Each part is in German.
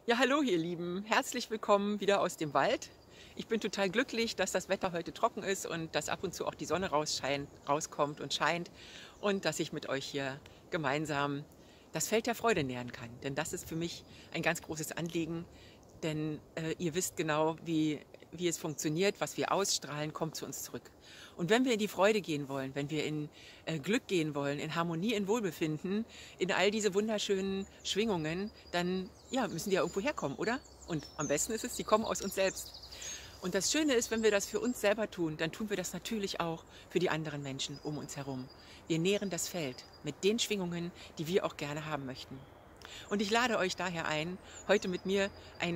Ja, hallo ihr Lieben, herzlich willkommen wieder aus dem Wald. Ich bin total glücklich, dass das Wetter heute trocken ist und dass ab und zu auch die Sonne rauskommt und scheint und dass ich mit euch hier gemeinsam das Feld der Freude nähern kann. Denn das ist für mich ein ganz großes Anliegen, denn ihr wisst genau, wie es funktioniert, was wir ausstrahlen, kommt zu uns zurück. Und wenn wir in die Freude gehen wollen, wenn wir in Glück gehen wollen, in Harmonie, in Wohlbefinden, in all diese wunderschönen Schwingungen, dann ja, müssen die ja irgendwo herkommen, oder? Und am besten ist es, die kommen aus uns selbst. Und das Schöne ist, wenn wir das für uns selber tun, dann tun wir das natürlich auch für die anderen Menschen um uns herum. Wir nähren das Feld mit den Schwingungen, die wir auch gerne haben möchten. Und ich lade euch daher ein, heute mit mir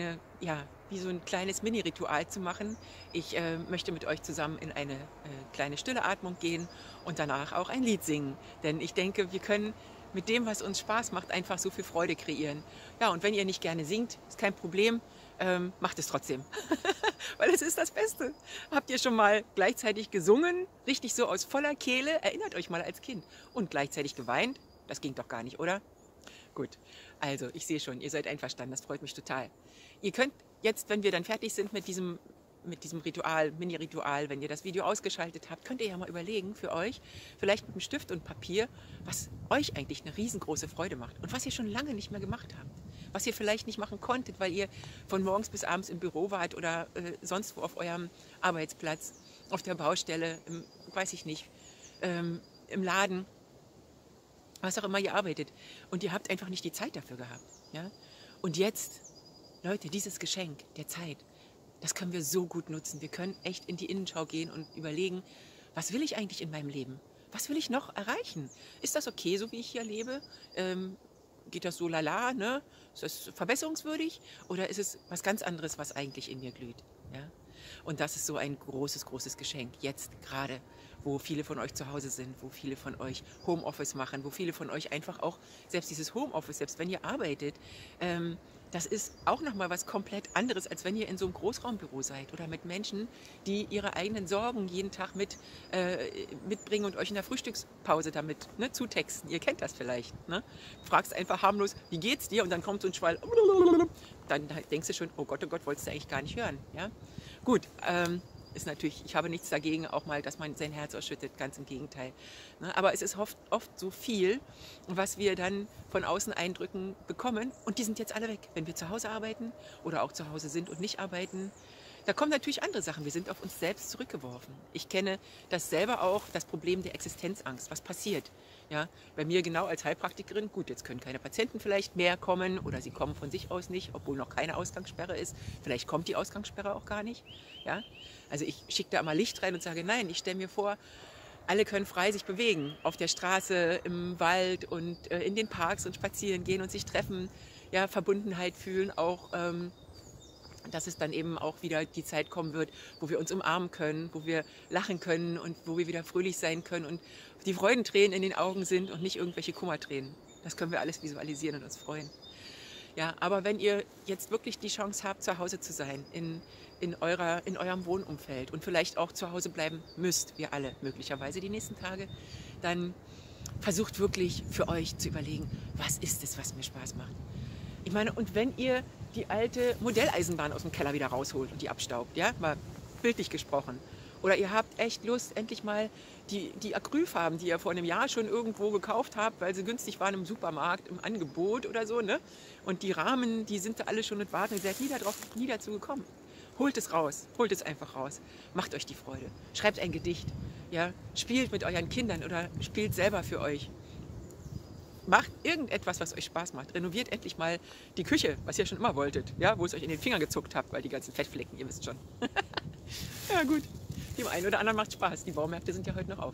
wie so ein kleines Mini-Ritual zu machen. Ich möchte mit euch zusammen in eine kleine stille Atmung gehen und danach auch ein Lied singen. Denn ich denke, wir können mit dem, was uns Spaß macht, einfach so viel Freude kreieren. Ja, und wenn ihr nicht gerne singt, ist kein Problem, macht es trotzdem. Weil es ist das Beste. Habt ihr schon mal gleichzeitig gesungen, richtig so aus voller Kehle? Erinnert euch mal als Kind. Und gleichzeitig geweint? Das ging doch gar nicht, oder? Gut, also ich sehe schon, ihr seid einverstanden, das freut mich total. Ihr könnt jetzt, wenn wir dann fertig sind mit diesem Ritual, Mini-Ritual, wenn ihr das Video ausgeschaltet habt, könnt ihr ja mal überlegen für euch, vielleicht mit einem Stift und Papier, was euch eigentlich eine riesengroße Freude macht und was ihr schon lange nicht mehr gemacht habt. Was ihr vielleicht nicht machen konntet, weil ihr von morgens bis abends im Büro wart oder sonst wo auf eurem Arbeitsplatz, auf der Baustelle, weiß ich nicht, im Laden, was auch immer ihr arbeitet. Und ihr habt einfach nicht die Zeit dafür gehabt. Ja? Und jetzt, Leute, dieses Geschenk der Zeit, das können wir so gut nutzen. Wir können echt in die Innenschau gehen und überlegen, was will ich eigentlich in meinem Leben? Was will ich noch erreichen? Ist das okay, so wie ich hier lebe? Geht das so lala? Ne? Ist das verbesserungswürdig? Oder ist es was ganz anderes, was eigentlich in mir glüht? Ja? Und das ist so ein großes, großes Geschenk. Jetzt gerade, wo viele von euch zu Hause sind, wo viele von euch Homeoffice machen, wo viele von euch einfach auch, selbst dieses Homeoffice, selbst wenn ihr arbeitet, das ist auch nochmal was komplett anderes, als wenn ihr in so einem Großraumbüro seid oder mit Menschen, die ihre eigenen Sorgen jeden Tag mitbringen und euch in der Frühstückspause damit zutexten. Ihr kennt das vielleicht. Ne? Du fragst einfach harmlos, wie geht's dir? Und dann kommt so ein Schwall. Dann denkst du schon, oh Gott, wolltest du eigentlich gar nicht hören. Ja? Gut, ist natürlich, ich habe nichts dagegen, auch mal, dass man sein Herz ausschüttet, ganz im Gegenteil. Ne? Aber es ist oft so viel, was wir dann von außen Eindrücken bekommen und die sind jetzt alle weg. Wenn wir zu Hause arbeiten oder auch zu Hause sind und nicht arbeiten, da kommen natürlich andere Sachen. Wir sind auf uns selbst zurückgeworfen. Ich kenne das selber auch, das Problem der Existenzangst. Was passiert? Ja, bei mir genau als Heilpraktikerin, gut, jetzt können keine Patienten vielleicht mehr kommen oder sie kommen von sich aus nicht, obwohl noch keine Ausgangssperre ist. Vielleicht kommt die Ausgangssperre auch gar nicht. Ja? Also ich schicke da immer Licht rein und sage, nein, ich stelle mir vor, alle können frei sich bewegen, auf der Straße, im Wald und in den Parks und spazieren gehen und sich treffen, ja, Verbundenheit fühlen, auch dass es dann eben auch wieder die Zeit kommen wird, wo wir uns umarmen können, wo wir lachen können und wo wir wieder fröhlich sein können und die Freudentränen in den Augen sind und nicht irgendwelche Kummertränen. Das können wir alles visualisieren und uns freuen. Ja, aber wenn ihr jetzt wirklich die Chance habt, zu Hause zu sein, in eurem Wohnumfeld und vielleicht auch zu Hause bleiben müsst, wir alle möglicherweise die nächsten Tage, dann versucht wirklich für euch zu überlegen, was ist es, was mir Spaß macht. Ich meine, und wenn ihr die alte Modelleisenbahn aus dem Keller wieder rausholt und die abstaubt, ja, mal bildlich gesprochen, oder ihr habt echt Lust, endlich mal die Acrylfarben, die ihr vor einem Jahr schon irgendwo gekauft habt, weil sie günstig waren im Supermarkt, im Angebot oder so, ne? Und die Rahmen, die sind da alle schon mit warten, ihr seid nie dazu gekommen. Holt es raus, holt es einfach raus. Macht euch die Freude. Schreibt ein Gedicht, ja? Spielt mit euren Kindern oder spielt selber für euch. Macht irgendetwas, was euch Spaß macht. Renoviert endlich mal die Küche, was ihr schon immer wolltet, ja? Wo es euch in den Finger gezuckt habt, weil die ganzen Fettflecken, ihr wisst schon. Ja gut, dem einen oder anderen macht Spaß. Die Baumärkte sind ja heute noch auf.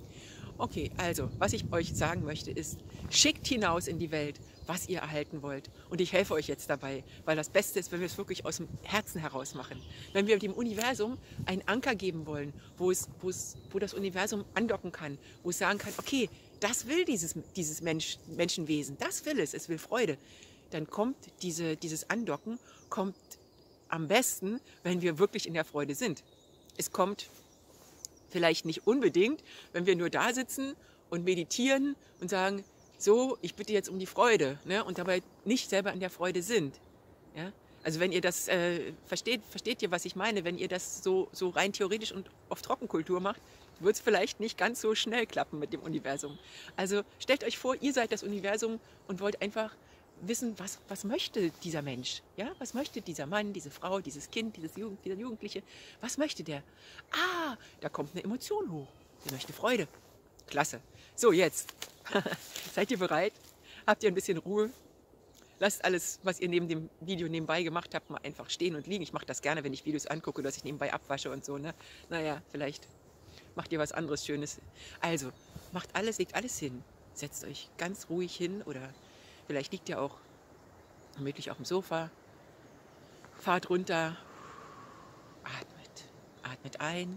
Okay, also, was ich euch sagen möchte ist, schickt hinaus in die Welt, was ihr erhalten wollt. Und ich helfe euch jetzt dabei, weil das Beste ist, wenn wir es wirklich aus dem Herzen heraus machen. Wenn wir dem Universum einen Anker geben wollen, wo das Universum andocken kann, wo es sagen kann, okay, das will dieses Menschenwesen, das will es will Freude. Dann kommt dieses Andocken, kommt am besten, wenn wir wirklich in der Freude sind. Es kommt vielleicht nicht unbedingt, wenn wir nur da sitzen und meditieren und sagen, so, ich bitte jetzt um die Freude, ne, und dabei nicht selber in der Freude sind. Ja? Also wenn ihr das versteht ihr, was ich meine? Wenn ihr das so rein theoretisch und auf Trockenkultur macht, wird es vielleicht nicht ganz so schnell klappen mit dem Universum. Also stellt euch vor, ihr seid das Universum und wollt einfach wissen, was möchte dieser Mensch? Ja? Was möchte dieser Mann, diese Frau, dieses Kind, dieser Jugendliche? Was möchte der? Ah, da kommt eine Emotion hoch. Der möchte Freude. Klasse. So, jetzt. Seid ihr bereit? Habt ihr ein bisschen Ruhe? Lasst alles, was ihr neben dem Video nebenbei gemacht habt, mal einfach stehen und liegen. Ich mache das gerne, wenn ich Videos angucke, dass ich nebenbei abwasche und so. Ne? Naja, vielleicht macht ihr was anderes Schönes. Also, macht alles, legt alles hin. Setzt euch ganz ruhig hin oder vielleicht liegt ihr auch gemütlich auf dem Sofa. Fahrt runter. Atmet. Atmet ein.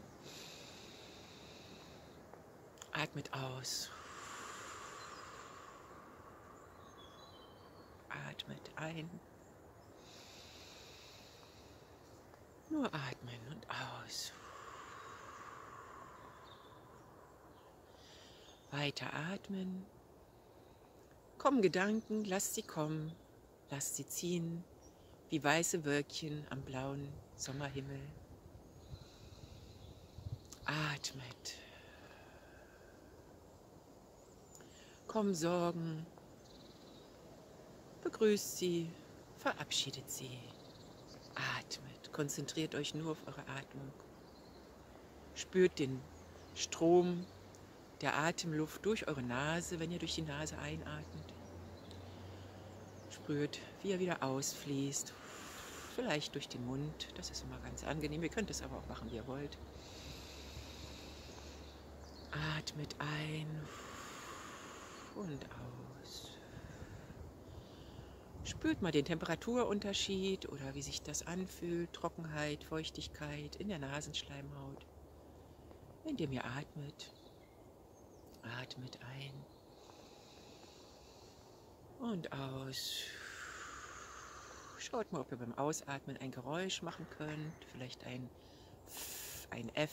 Atmet aus. Atmet ein. Nur atmen und aus. Weiter atmen. Kommen Gedanken, lasst sie kommen. Lasst sie ziehen, wie weiße Wölkchen am blauen Sommerhimmel. Atmet. Kommen Sorgen. Begrüßt sie, verabschiedet sie. Atmet. Konzentriert euch nur auf eure Atmung. Spürt den Strom der Atemluft durch eure Nase, wenn ihr durch die Nase einatmet. Spürt, wie er wieder ausfließt. Vielleicht durch den Mund. Das ist immer ganz angenehm. Ihr könnt es aber auch machen, wie ihr wollt. Atmet ein und aus. Spürt mal den Temperaturunterschied oder wie sich das anfühlt. Trockenheit, Feuchtigkeit in der Nasenschleimhaut. Indem ihr atmet. Atmet ein und aus. Schaut mal, ob ihr beim Ausatmen ein Geräusch machen könnt. Vielleicht ein F.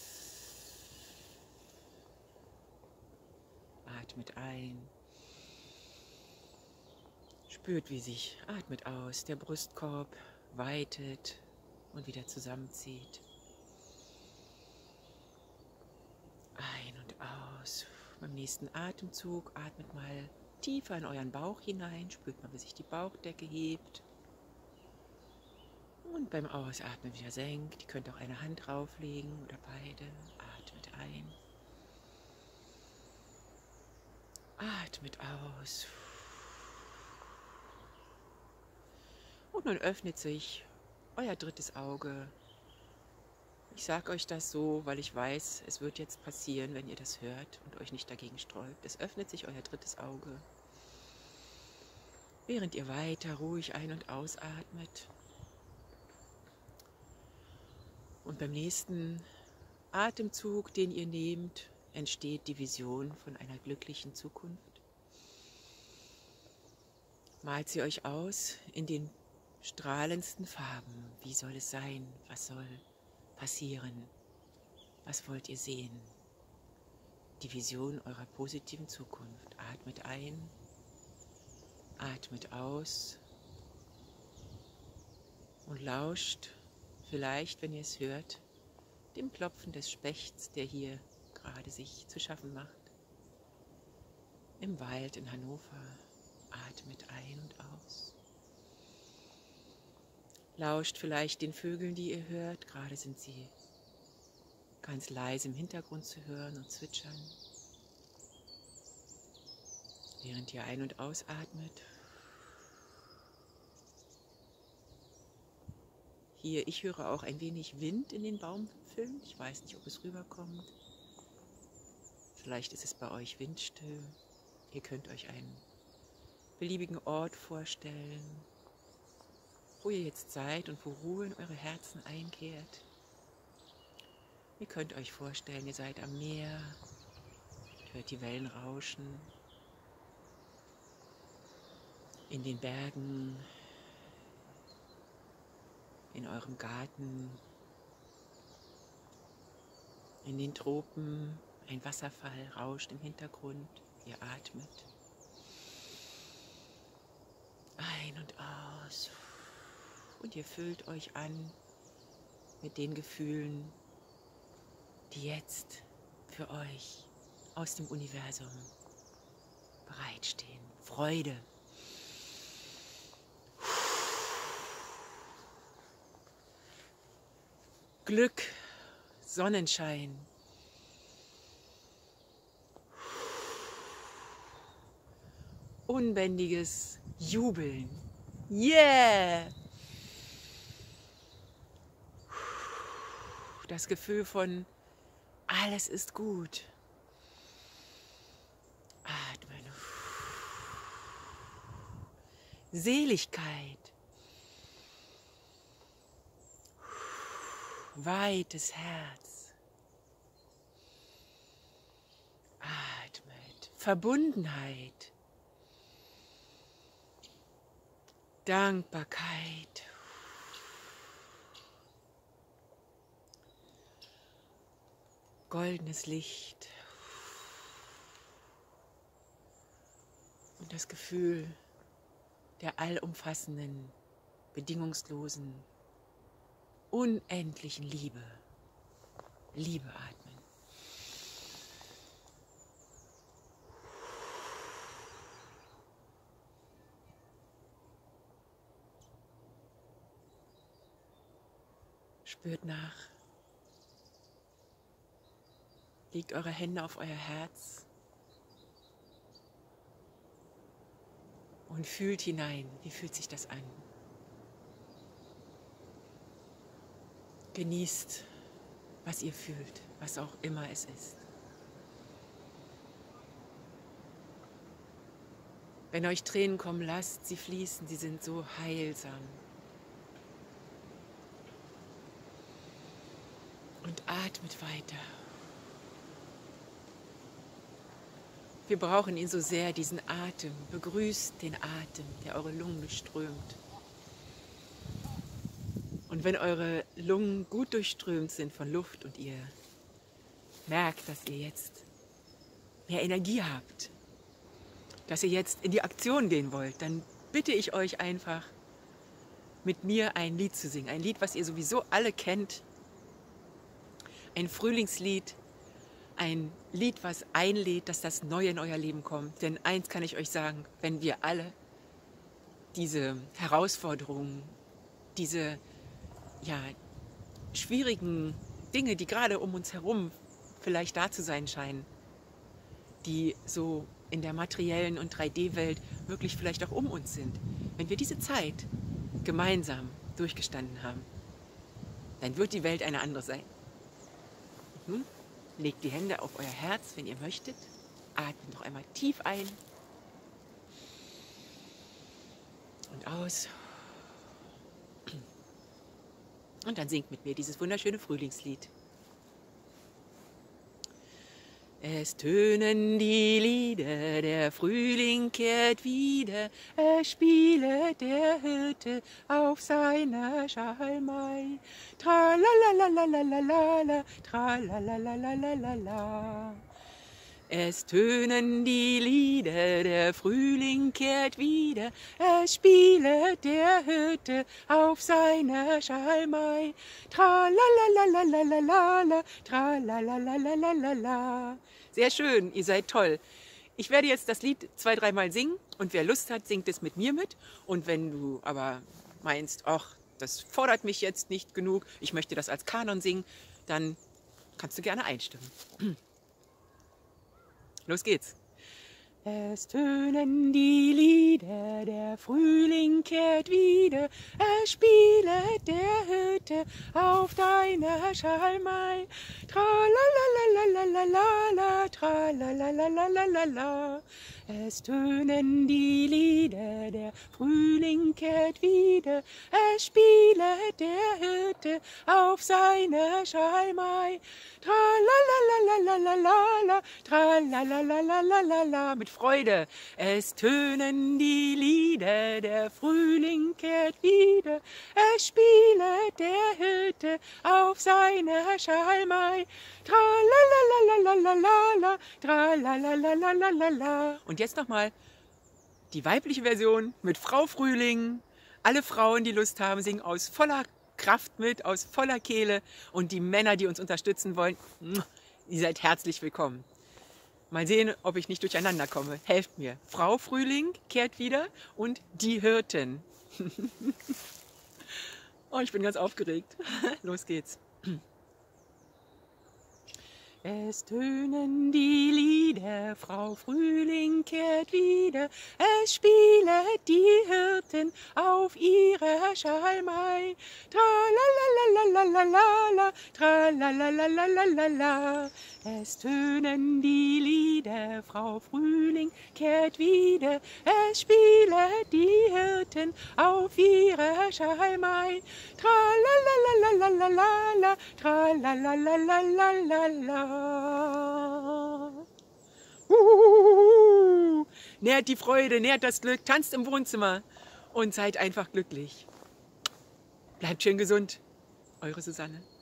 Atmet ein. Spürt, wie sich, atmet aus, der Brustkorb weitet und wieder zusammenzieht. Ein und aus. Beim nächsten Atemzug atmet mal tiefer in euren Bauch hinein. Spürt mal, wie sich die Bauchdecke hebt. Und beim Ausatmen wieder senkt. Ihr könnt auch eine Hand drauflegen oder beide. Atmet ein. Atmet aus. Und nun öffnet sich euer drittes Auge. Ich sage euch das so, weil ich weiß, es wird jetzt passieren, wenn ihr das hört und euch nicht dagegen sträubt. Es öffnet sich euer drittes Auge, während ihr weiter ruhig ein- und ausatmet. Und beim nächsten Atemzug, den ihr nehmt, entsteht die Vision von einer glücklichen Zukunft. Malt sie euch aus in den strahlendsten Farben. Wie soll es sein? Was soll passieren? Was wollt ihr sehen? Die Vision eurer positiven Zukunft. Atmet ein, atmet aus und lauscht, vielleicht, wenn ihr es hört, dem Klopfen des Spechts, der hier gerade sich zu schaffen macht. Im Wald in Hannover. Atmet ein und aus. Lauscht vielleicht den Vögeln, die ihr hört. Gerade sind sie ganz leise im Hintergrund zu hören und zwitschern. Während ihr ein- und ausatmet. Hier, ich höre auch ein wenig Wind in den Baumwipfeln. Ich weiß nicht, ob es rüberkommt. Vielleicht ist es bei euch windstill. Ihr könnt euch einen beliebigen Ort vorstellen, wo ihr jetzt seid und wo Ruhe in eure Herzen einkehrt. Ihr könnt euch vorstellen, ihr seid am Meer, hört die Wellen rauschen, in den Bergen, in eurem Garten, in den Tropen, ein Wasserfall rauscht im Hintergrund, ihr atmet. Ein und aus. Und ihr füllt euch an mit den Gefühlen, die jetzt für euch aus dem Universum bereitstehen. Freude. Glück, Sonnenschein. Unbändiges Jubeln. Yeah! Das Gefühl von alles ist gut. Atmen. Seligkeit. Weites Herz. Atmet. Verbundenheit. Dankbarkeit. Goldenes Licht. Und das Gefühl der allumfassenden, bedingungslosen, unendlichen Liebe. Liebe atmen. Spürt nach. Legt eure Hände auf euer Herz und fühlt hinein. Wie fühlt sich das an? Genießt, was ihr fühlt, was auch immer es ist. Wenn euch Tränen kommen, lasst sie fließen, sie sind so heilsam. Und atmet weiter. Wir brauchen ihn so sehr, diesen Atem. Begrüßt den Atem, der eure Lungen durchströmt. Und wenn eure Lungen gut durchströmt sind von Luft und ihr merkt, dass ihr jetzt mehr Energie habt, dass ihr jetzt in die Aktion gehen wollt, dann bitte ich euch einfach, mit mir ein Lied zu singen. Ein Lied, was ihr sowieso alle kennt. Ein Frühlingslied. Ein Lied, was einlädt, dass das Neue in euer Leben kommt. Denn eins kann ich euch sagen, wenn wir alle diese Herausforderungen, diese schwierigen Dinge, die gerade um uns herum vielleicht da zu sein scheinen, die so in der materiellen und 3D-Welt wirklich vielleicht auch um uns sind, wenn wir diese Zeit gemeinsam durchgestanden haben, dann wird die Welt eine andere sein. Legt die Hände auf euer Herz, wenn ihr möchtet. Atmet noch einmal tief ein und aus. Und dann singt mit mir dieses wunderschöne Frühlingslied. Es tönen die Lieder, der Frühling kehrt wieder, er spielet der Hirte auf seiner Schalmei. Tralalalalala, tralalalalala. Es tönen die Lieder, der Frühling kehrt wieder, er spielet der Hirte auf seiner Schalmei. Tralalalalala, tralalalalala. Sehr schön, ihr seid toll. Ich werde jetzt das Lied 2-3 Mal singen und wer Lust hat, singt es mit mir mit. Und wenn du aber meinst, ach, das fordert mich jetzt nicht genug, ich möchte das als Kanon singen, dann kannst du gerne einstimmen. Los geht's. Es tönen die Lieder, der Frühling kehrt wieder, er spielet der Hirte auf deiner Schalmei. Tralalalalala, tralalalalala. Es tönen die Lieder, der Frühling kehrt wieder, er spielet der Hirte auf seiner Schalmei. Tralalalalala, tralalalalala. Mit Freude. Es tönen die Lieder, der Frühling kehrt wieder, er spielet der Hirte auf seiner Schalmei. Tralalalalala, tralalalalala. Und jetzt nochmal die weibliche Version mit Frau Frühling. Alle Frauen, die Lust haben, singen aus voller Kraft mit, aus voller Kehle. Und die Männer, die uns unterstützen wollen, ihr seid herzlich willkommen. Mal sehen, ob ich nicht durcheinander komme. Helft mir. Frau Frühling kehrt wieder und die Hirten. Oh, ich bin ganz aufgeregt. Los geht's. Es tönen die Lieder, Frau Frühling kehrt wieder, es spielet die Hirten auf ihrer Schalmei. Tralalalalala, tralalalalala. Es tönen die Lieder, Frau Frühling kehrt wieder, es spielet die Hirten auf ihrer Schalmei. Tralalalalala, tralalalalala. Nährt die Freude, nährt das Glück, tanzt im Wohnzimmer und seid einfach glücklich. Bleibt schön gesund. Eure Susanne.